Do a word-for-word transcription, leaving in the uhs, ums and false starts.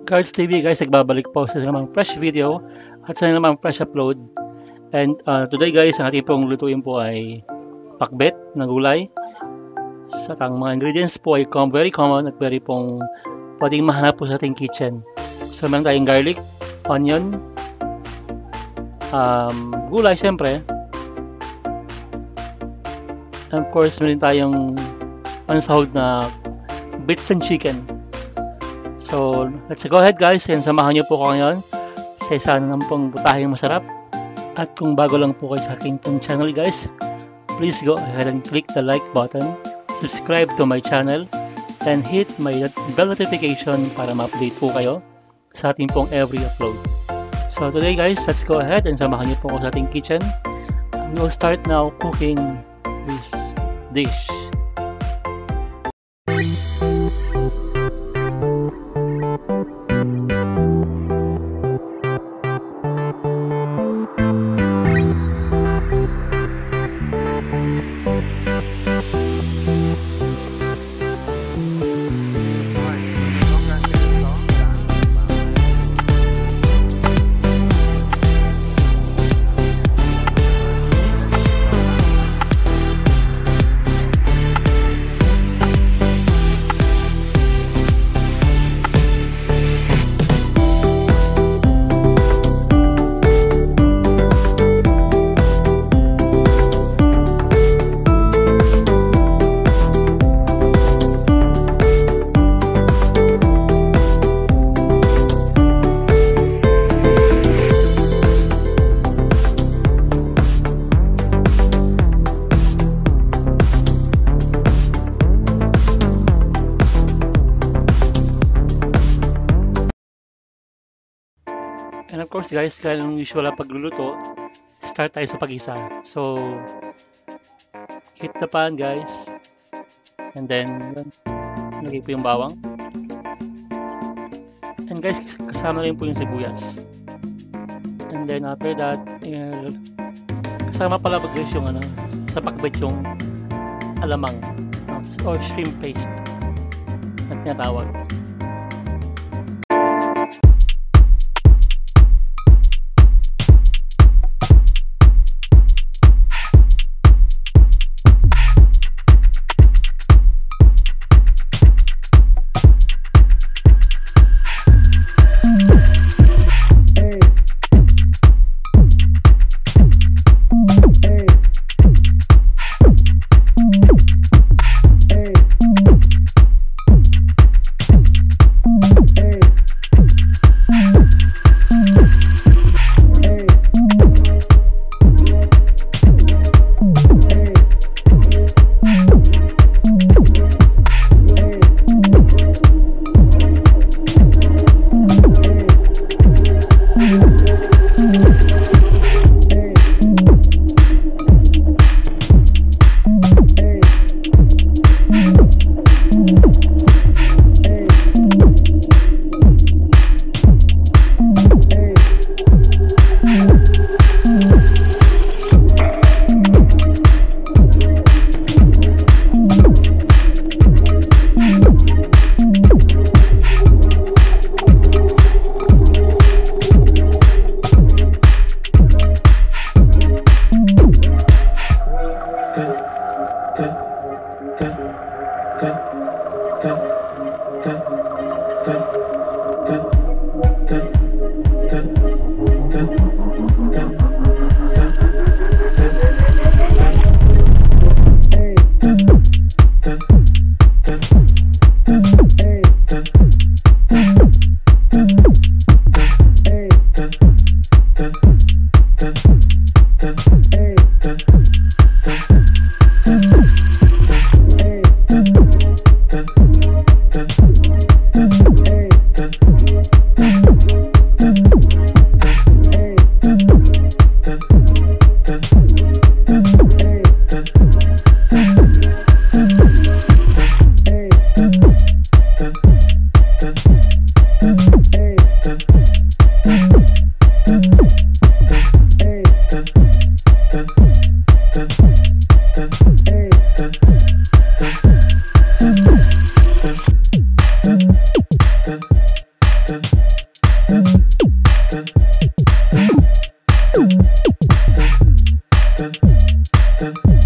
Gardz T V guys, nagbabalik po sa namang fresh video at sa namang fresh upload. And uh, today guys, ang ating pong lutuin po ay pinakbet na gulay. Sa tang mga ingredients po ay very common at very pong pwedeng mahanap po sa ating kitchen. So meron tayong garlic, onion, um, gulay syempre. And of course, meron tayong unsahog na bits and chicken. So, let's go ahead guys and samahan niyo po ko ngayon sa isa na pong putaheng masarap. At kung bago lang po kayo sa aking pong channel guys, please go ahead and click the like button, subscribe to my channel, and hit my bell notification para ma-update po kayo sa ating pong every upload. So today guys, let's go ahead and samahan niyo po ko sa ating kitchen. We will start now cooking this dish. And of course guys, kaya nung usual ang pagluluto, start tayo sa pag-isa. So, heat the pan guys. And then, lagay po yung bawang. And guys, kasama rin po yung sibuyas. And then after that, uh, kasama pala pag guys yung ano, sa pinakbet yung alamang uh, or shrimp paste at tinatawag. Dun, dun. Pinakbet.